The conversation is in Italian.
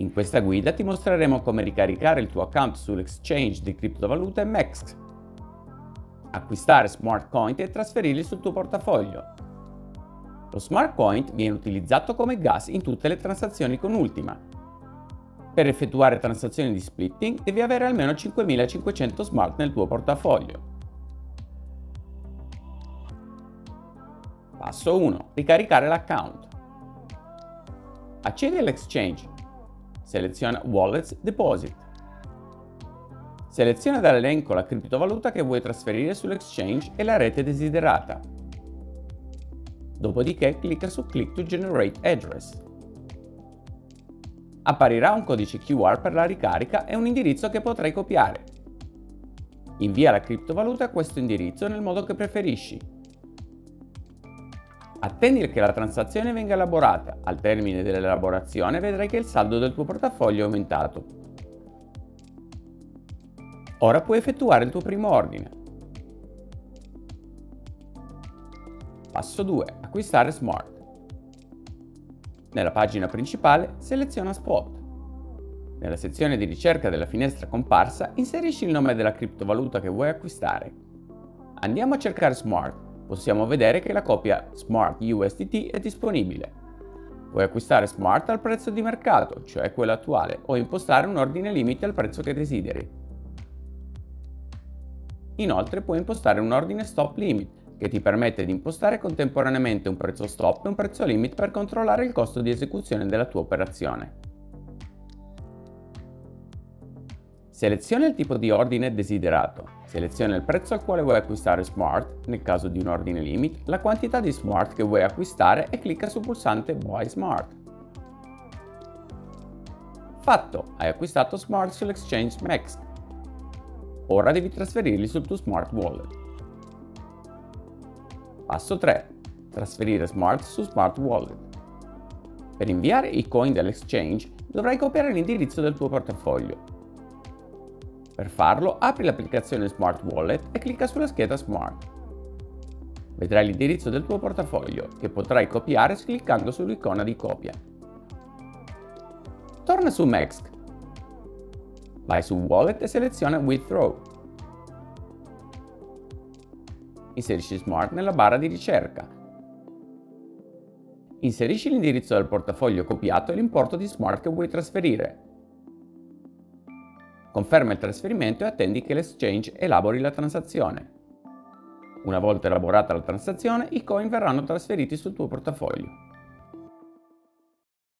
In questa guida ti mostreremo come ricaricare il tuo account sull'exchange di criptovalute MEXC, acquistare Smart Coin e trasferirli sul tuo portafoglio. Lo Smart Coin viene utilizzato come gas in tutte le transazioni con Ultima. Per effettuare transazioni di splitting devi avere almeno 5500 Smart nel tuo portafoglio. Passo 1. Ricaricare l'account. Accedi all'exchange. Seleziona Wallets Deposit. Seleziona dall'elenco la criptovaluta che vuoi trasferire sull'exchange e la rete desiderata. Dopodiché clicca su Click to Generate Address. Apparirà un codice QR per la ricarica e un indirizzo che potrai copiare. Invia la criptovaluta a questo indirizzo nel modo che preferisci. Attendi che la transazione venga elaborata. Al termine dell'elaborazione vedrai che il saldo del tuo portafoglio è aumentato. Ora puoi effettuare il tuo primo ordine. Passo 2. Acquistare Smart. Nella pagina principale seleziona Spot. Nella sezione di ricerca della finestra comparsa inserisci il nome della criptovaluta che vuoi acquistare. Andiamo a cercare Smart. Possiamo vedere che la copia Smart USDT è disponibile. Puoi acquistare Smart al prezzo di mercato, cioè quello attuale, o impostare un ordine limite al prezzo che desideri. Inoltre puoi impostare un ordine stop limit, che ti permette di impostare contemporaneamente un prezzo stop e un prezzo limit per controllare il costo di esecuzione della tua operazione. Seleziona il tipo di ordine desiderato. Seleziona il prezzo al quale vuoi acquistare Smart, nel caso di un ordine limit, la quantità di Smart che vuoi acquistare e clicca sul pulsante Buy Smart. Fatto! Hai acquistato Smart sull'exchange MEXC. Ora devi trasferirli sul tuo Smart Wallet. Passo 3. Trasferire Smart su Smart Wallet. Per inviare i coin dall'exchange dovrai copiare l'indirizzo del tuo portafoglio. Per farlo, apri l'applicazione Smart Wallet e clicca sulla scheda Smart. Vedrai l'indirizzo del tuo portafoglio, che potrai copiare cliccando sull'icona di copia. Torna su MEXC. Vai su Wallet e seleziona Withdraw. Inserisci Smart nella barra di ricerca. Inserisci l'indirizzo del portafoglio copiato e l'importo di Smart che vuoi trasferire. Conferma il trasferimento e attendi che l'exchange elabori la transazione. Una volta elaborata la transazione, i coin verranno trasferiti sul tuo portafoglio.